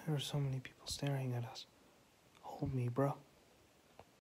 There are so many people staring at us. Hold me, bro.